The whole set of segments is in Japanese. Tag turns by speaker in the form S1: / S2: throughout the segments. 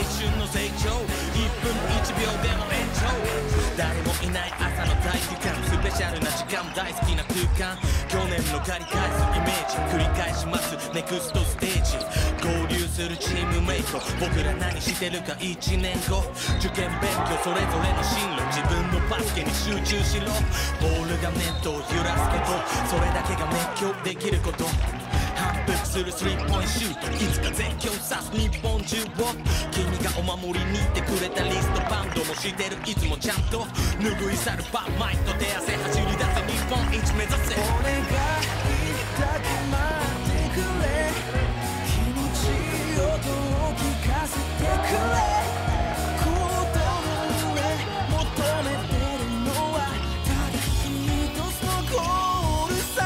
S1: 春の成長1分1秒でも延長誰もいない朝の体育館スペシャルな時間大好きな空間去年の借り返すイメージ繰り返しますネクストステージ合流するチームメイト僕ら何してるか1年後受験勉強それぞれの進路自分のバスケに集中しろボールがネットを揺らすことそれだけが熱狂できること反復するスリーポイントシュートいつか絶叫さす日本中を君がお守りにいてくれたリストバンドもしてるいつもちゃんと拭い去るバンマイクと手汗走り出せ日本一目指せ
S2: 俺が言いたく待ってくれ気持ちいい音を聞かせてくれコートの上求めてるのはただ一つのゴールさ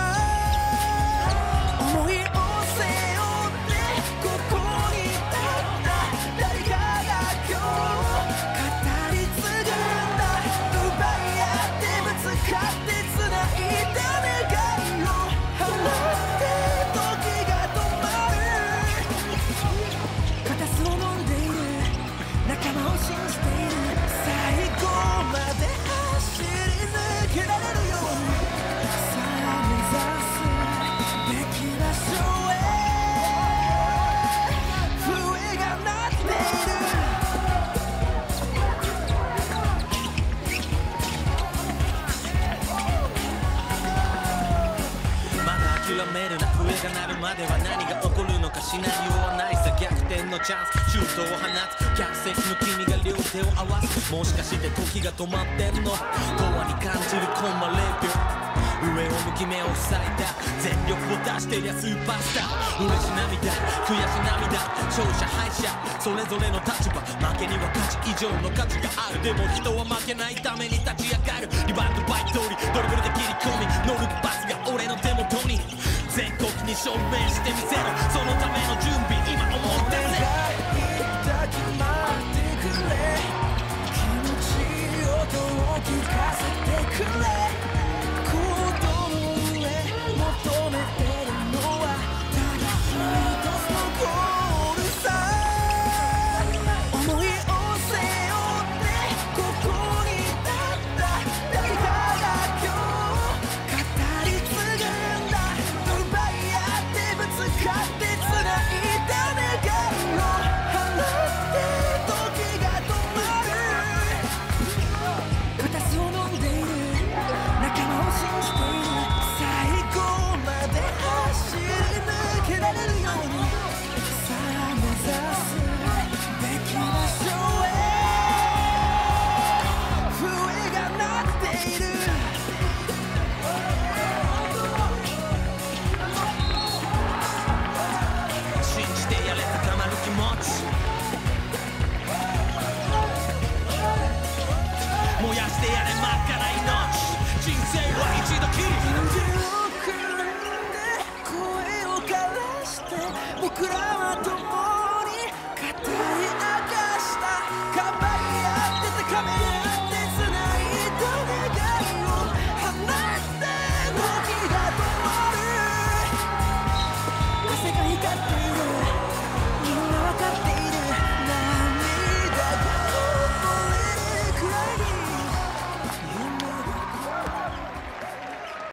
S2: 思いを背負ってここに立った誰かが今日語り継ぐんだ奪い合ってぶつかって繋いだ願いを放って時が止まる片すを飲んでいる仲間を信じている最後まで走り抜けられるようにさあ目指すべき場所へ笛が鳴っている
S1: まだ諦めるな笛が鳴るまでは何が起こるのかシナリオはないさ逆転のチャンスシュートを放つ客席の君が両手を合わすもしかして時が止まってんの永遠に感じるコンマ0秒上を向き目を塞いだ全力を出してりゃスーパースター嬉し涙悔し涙勝者敗者それぞれの立場負けには価値以上の価値があるでも人は負けないために立ち上がるリバウンドバイト通りドリブルで切り込み乗るパスが俺の手元に全国に証明してみせるそのための準備今思って
S2: 俺
S1: ぜ
S2: が言いたく待ってくれ気持ちいい音を聞かせてくれコートの上求めてるのはただ一つのゴールさ思いを背負ってここに立った誰かが今日語り継ぐんだ奪い合ってぶつかって繋いだ願いを放って時が止まる片すを飲んでいる仲間を信じている最後まで走り抜けられるようにさあ目指すべき場所へ笛が鳴っている
S1: 信じてやれ高まる気持ち燃やしてやれ真っ赤な命人生は一度